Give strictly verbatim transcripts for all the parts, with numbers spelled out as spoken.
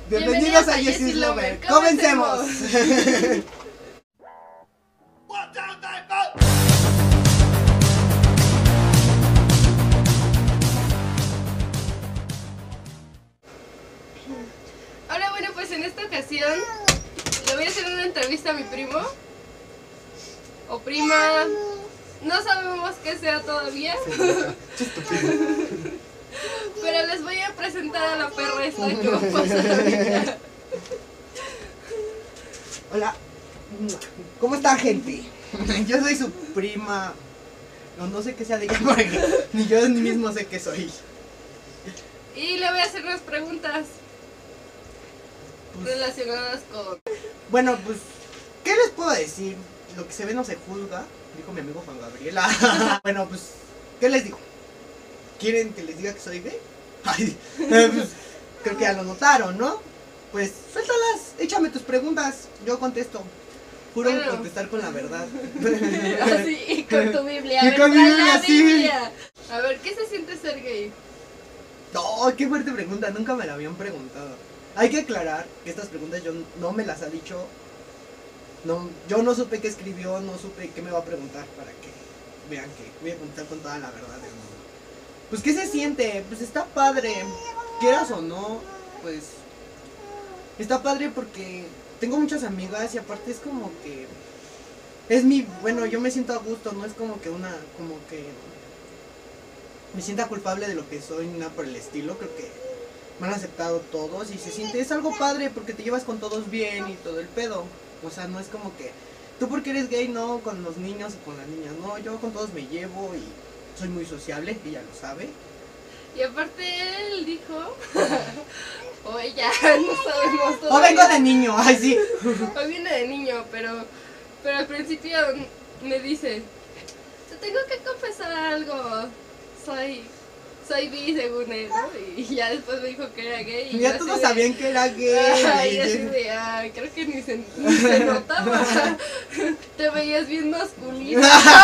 Bienvenidos a Jessie Lover. ¡Comencemos! Ahora bueno, pues en esta ocasión le voy a hacer una entrevista a mi primo o prima, no sabemos qué sea todavía. Pero les voy a presentar a la perra esta que va a pasar ahorita. Hola, ¿cómo está, gente? Yo soy su prima. No, no sé qué sea de ella porque ni yo ni mismo sé qué soy. Y le voy a hacer unas preguntas pues, relacionadas con... Bueno, pues, ¿qué les puedo decir? Lo que se ve no se juzga, dijo mi amigo Juan Gabriela. Bueno, pues, ¿qué les digo? ¿Quieren que les diga que soy gay? Ay, eh, pues, creo que ya lo notaron, ¿no? Pues, suéltalas, échame tus preguntas, yo contesto. Juro bueno. contestar con la verdad. Así, y con tu Biblia. Y con mi Biblia, sí. Biblia. A ver, ¿qué se siente ser gay? No, qué fuerte pregunta, nunca me la habían preguntado. Hay que aclarar que estas preguntas yo no me las ha dicho. No, yo no supe qué escribió, no supe qué me va a preguntar para que vean que voy a contar con toda la verdad del mundo. Pues, ¿qué se siente? Pues está padre, quieras o no, pues está padre porque tengo muchas amigas y aparte es como que es mi, bueno, yo me siento a gusto, no es como que una, como que me sienta culpable de lo que soy ni nada por el estilo. Creo que me han aceptado todos y se siente, es algo padre porque te llevas con todos bien y todo el pedo. O sea, no es como que tú porque eres gay, no, con los niños y con las niñas, no, yo con todos me llevo y soy muy sociable, ella lo sabe. Y aparte él dijo, o ella, no sabemos todavía. O vengo de niño, ay sí. O viene de niño, pero, pero al principio me dice, te tengo que confesar algo, soy, soy bi según él, ¿no? Y ya después me dijo que era gay. Y ya todos de, sabían que era gay. Ay, y así de, ay, creo que ni se, ni se notaba, te veías bien masculino.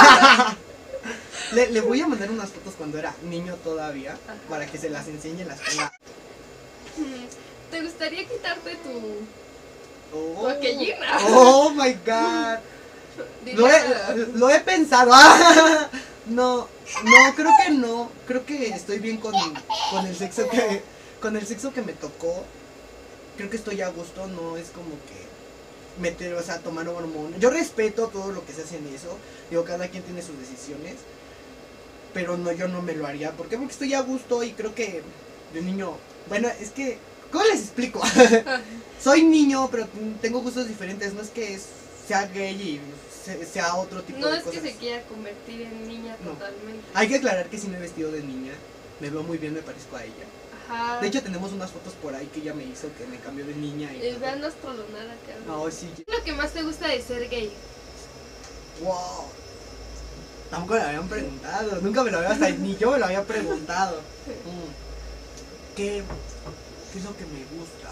Le, le voy a mandar unas fotos cuando era niño todavía, ajá, para que se las enseñe las ponga. ¿Te gustaría quitarte tu, oh, tu aquellina? Oh my god. Lo he, lo he pensado. No, no, creo que no. Creo que estoy bien con, con el sexo que con el sexo que me tocó. Creo que estoy a gusto, no es como que meter, o sea, tomar hormonas. Yo respeto todo lo que se hace en eso. Digo, cada quien tiene sus decisiones. Pero no, yo no me lo haría. ¿Por qué? Porque estoy a gusto y creo que de niño... Bueno, es que... ¿Cómo les explico? Soy niño, pero tengo gustos diferentes. No es que es, sea gay y sea otro tipo no de es cosas. Que se quiera convertir en niña no. Totalmente. Hay que aclarar que sí me he vestido de niña. Me veo muy bien, me parezco a ella. Ajá. De hecho, tenemos unas fotos por ahí que ella me hizo, que me cambió de niña. Y y vean nuestro lunar acá. No, sí. ¿Qué es lo que más te gusta de ser gay? Wow. Tampoco me lo habían preguntado, nunca me lo había, hasta ni yo me lo había preguntado. Mm. ¿Qué, ¿Qué es lo que me gusta?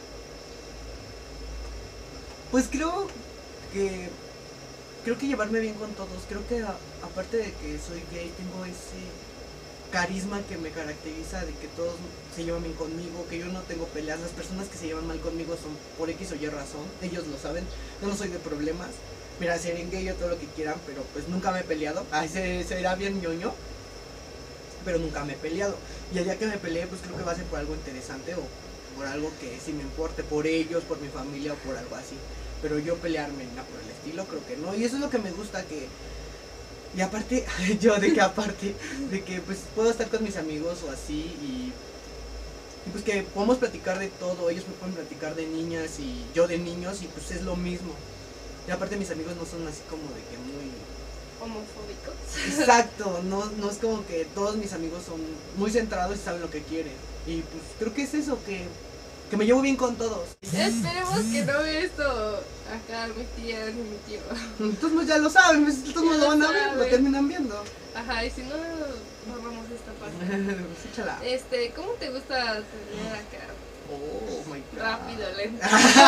Pues creo que, creo que llevarme bien con todos, creo que a, aparte de que soy gay, tengo ese carisma que me caracteriza de que todos se llevan bien conmigo, que yo no tengo peleas. Las personas que se llevan mal conmigo son por X o Y razón, ellos lo saben, yo no soy de problemas. Mira, seré gay o todo lo que quieran, pero pues nunca me he peleado. Ay, se, será bien ñoño, pero nunca me he peleado. Y el día que me peleé, pues creo que va a ser por algo interesante o por algo que sí me importe, por ellos, por mi familia o por algo así. Pero yo pelearme, nada por el estilo, creo que no. Y eso es lo que me gusta, que... Y aparte, yo de que aparte, de que pues puedo estar con mis amigos o así y... Y pues que podemos platicar de todo, ellos me pueden platicar de niñas y yo de niños y pues es lo mismo. Y aparte mis amigos no son así como de que muy... homofóbicos. Exacto, no, no es como que todos mis amigos son muy centrados y saben lo que quieren. Y pues creo que es eso, que, que me llevo bien con todos. Esperemos que no vea esto acá mi tía ni mi tío. Entonces pues ya lo saben, pues, todos ya lo van a ver, lo terminan viendo. Ajá, y si no, borramos esta parte. Pues échala. Este, ¿cómo te gusta tener acá? Oh my god. Rápido, lento.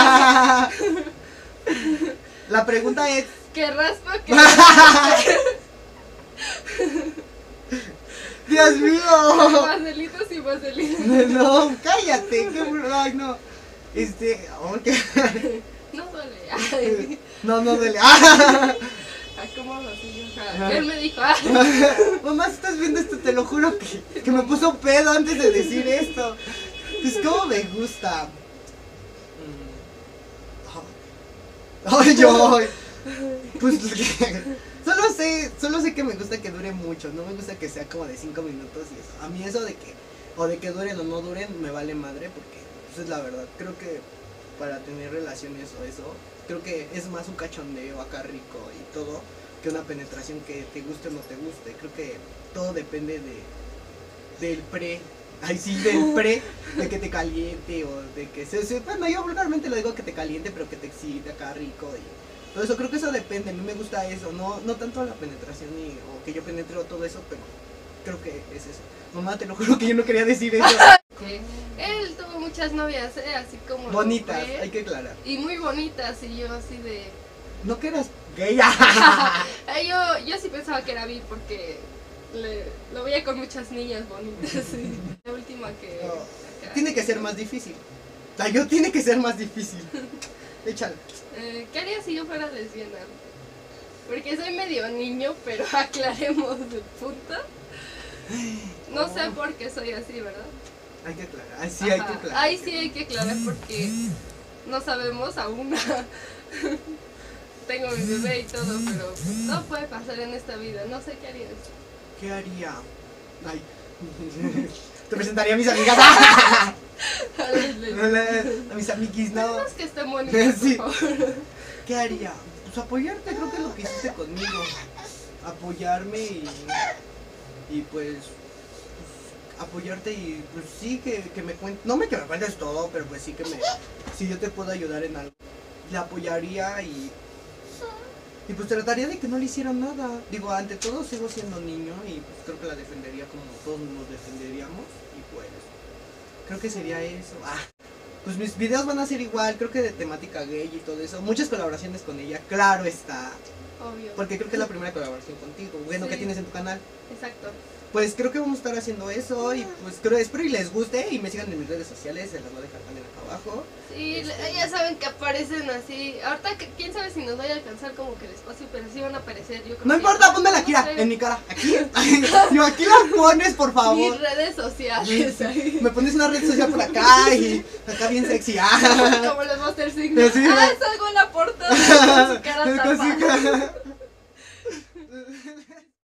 La pregunta es... ¿Qué raspa? ¿Qué Dios mío. Vaselitos y vaselitos. No, cállate. Qué... Ay, no. Este, oh, ¿qué? No duele. Ay, No, no duele. ¡Ah! acomodo así. Ajá. Él me dijo, ah. Mamá, si estás viendo esto, te lo juro que, que me puso pedo antes de decir esto. Pues como me gusta. Ay, yo. Pues solo sé, solo sé que me gusta que dure mucho, no me gusta que sea como de cinco minutos y eso. A mí eso de que, o de que duren o no duren, me vale madre porque, pues es la verdad, creo que para tener relaciones o eso, creo que es más un cachondeo acá rico y todo, que una penetración que te guste o no te guste. Creo que todo depende de, del pre, ay sí, del pre, de que te caliente o de que se, se bueno, yo vulgarmente lo digo que te caliente, pero que te excite acá rico y todo eso. Creo que eso depende, a mí me gusta eso, no, no tanto la penetración y, o que yo penetre o todo eso, pero creo que es eso. Mamá, te lo juro que yo no quería decir eso. Que él tuvo muchas novias, ¿eh? Así como Bonitas, fue, hay que aclarar. y muy bonitas, y yo así de... No que eras gay. Eh, yo, yo sí pensaba que era bi porque le, lo veía con muchas niñas bonitas. Sí. La última que... No, acá, tiene que ser más difícil. La yo tiene que ser más difícil. Échale. Eh, ¿Qué haría si yo fuera lesbiana? Porque soy medio niño, pero aclaremos el punto. No sé por qué soy así, ¿verdad? Hay que aclarar. Ay, sí, hay que Ajá. aclarar. Ahí sí hay que aclarar porque no sabemos aún. Tengo mi bebé y todo, pero pues, todo puede pasar en esta vida. No sé qué harías. ¿Qué haría? Ay. Te presentaría a mis amigas. A mis amiguis, no. No es que esté bonito, por Sí. favor. ¿Qué haría? Pues apoyarte, creo que es lo que hiciste conmigo. Apoyarme y. Y pues. pues, apoyarte y pues sí que, que me cuentes. No me que me cuentes todo, pero pues sí que me. Si yo te puedo ayudar en algo. Le apoyaría y. Y pues trataría de que no le hicieran nada. Digo, ante todo sigo siendo niño y pues creo que la defendería como todos nos defenderíamos. Y pues. Creo que sería eso. Ah. Pues mis videos van a ser igual, creo que de temática gay y todo eso. Muchas colaboraciones con ella, claro está. Obvio. Porque creo que es la primera colaboración contigo. Bueno, Sí. que tienes en tu canal. Exacto. Pues creo que vamos a estar haciendo eso y pues creo, espero y les guste y me sigan en mis redes sociales, se las voy a dejar también acá abajo. Sí, Este- ya saben que aparecen así. Ahorita, que- quién sabe si nos vaya a alcanzar como que el espacio, pero sí van a aparecer. Yo creo No que importa, ya- pónmela no aquí, ah, sé. en mi cara, aquí. Yo, aquí la pones, por Mis favor. redes sociales. ahí. Me pones una red social por acá y acá bien sexy. Ah. Como los Monster Signos. Sí. Ah, salgo en la portada con su cara Con su tapada. cara.